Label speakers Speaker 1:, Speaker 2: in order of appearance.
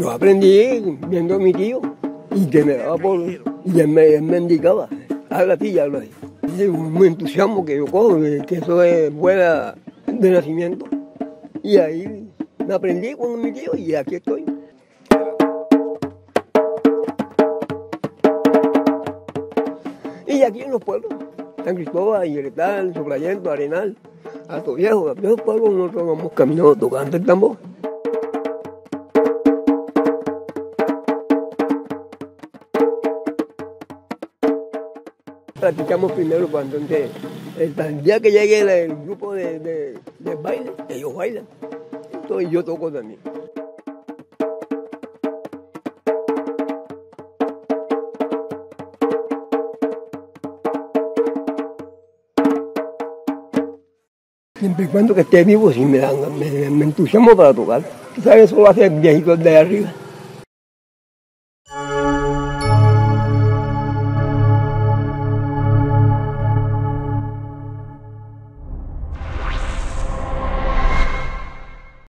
Speaker 1: Yo aprendí viendo a mi tío y que me daba por... Y él me indicaba, habla así y habla así. Es un entusiasmo que yo cojo, que eso es buena de nacimiento. Y ahí me aprendí con mi tío y aquí estoy. Y aquí en los pueblos, San Cristóbal, Yeretán, Soplayento, Arenal, Alto Viejo, a esos pueblos nosotros vamos caminando tocando el tambor. Practicamos primero cuando entonces, el día que llegue el grupo de baile, ellos bailan. Entonces yo toco también. Siempre y cuando que esté vivo, sí me entusiasmo para tocar. Tú sabes, eso lo hacen viejitos de arriba.